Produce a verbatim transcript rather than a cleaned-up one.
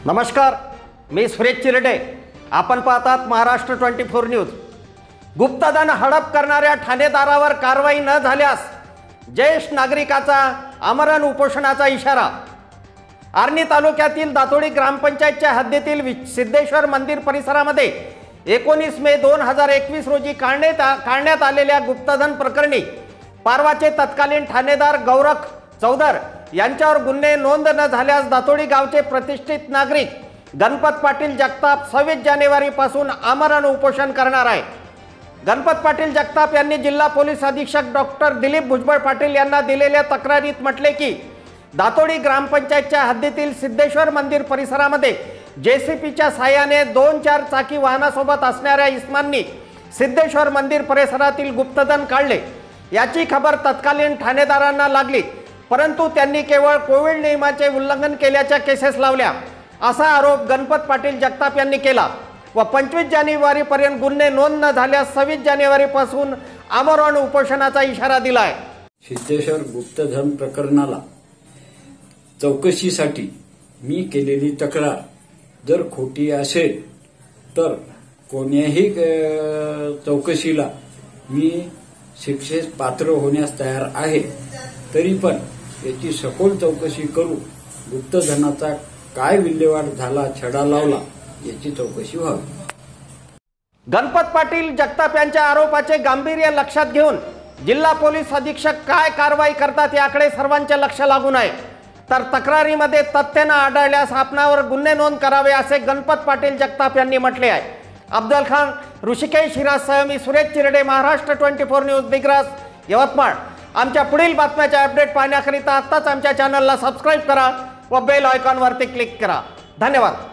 नमस्कार, मी सुरेश चिरडे. आपण पाहतात महाराष्ट्र ट्वेंटी फोर न्यूज. गुप्तधन हडप करणाऱ्या ठाणेदारावर कारवाई न झाल्यास ज्येष्ठ नागरिकाचा आमरण उपोषणाचा इशारा. आर्णी तालुक्यातील दातोडी ग्रामपंचायतच्या हद्दीतील सिद्धेश्वर मंदिर परिसरामध्ये एकोणीस मे दोन हजार एकवीस रोजी काढण्यात काढण्यात आलेल्या गुप्तधन प्रकरणी पारवाचे तत्कालीन ठाणेदार गौरख चौधर यांच्यावर गुन्हे नोंद न झाल्यास दातोडी गावचे प्रतिष्ठित नागरिक गणपत पाटील जगताप सव्वीस जानेवारी पासून आमरण उपोषण करणार आहे. गणपत पाटील जगताप यांनी जिल्हा पोलीस अधीक्षक डॉक्टर दिलीप भुजबळ पाटील यांना दिलेल्या तक्रारीत म्हटले की दातोडी ग्रामपंचायतच्या हद्दीतील सिद्धेश्वर मंदिर परिसरामध्ये जेसीपीच्या साहाय्याने दोन चार चाकी वाहनासोबत असणाऱ्या इस्मांनी सिद्धेश्वर मंदिर परिसरातील गुप्तधन काढले. याची खबर तत्कालीन ठाणेदारांना लागली, परंतु त्यांनी केवळ कोविड नियमाचे उल्लंघन केल्याच्या केसेस लावल्या असा आरोप गणपत पाटील जगताप यांनी केला व पंचवीस जानेवारी पर्यंत गुन्हे नोंद न झाल्यास सव्वीस जानेवारी पासून आमरण उपोषणाचा इशारा दिला आहे. सिद्धेश्वर गुप्तधन प्रकरणाला चौकशीसाठी मी केलेली तक्रार जर खोटी असेल तर कोण्याही चौकशीला मी शिक्षेस पात्र होण्यास तयार आहे. तरी पण याची सखोल चौकशी करू, गुप्तधनाचा काय विल्हेवाट झाला, छडा लावला याची चौकशी व्हावी. गणपत पाटील जगताप यांच्या आरोपाचे गांभीर्य लक्षात घेऊन जिल्हा पोलीस अधीक्षक काय कारवाई करतात याकडे सर्वांचे लक्ष लागून आहे. तर तक्रारीमध्ये तथ्य न आढळल्यास आपणावर गुन्हे नोंद करावे असे गणपत पाटील जगताप यांनी म्हटले आहे. अफजल खान, ऋषिकेश हिराजसह मी Suresh Chirde, Maharashtra twenty four news, Digras, Yavatmal. आमच्या पुढील बातम्याचे अपडेट पाहण्याकरिता आत्ताच आमच्या चॅनलला सबस्क्राईब करा व बेल आयकॉनवरती क्लिक करा. धन्यवाद.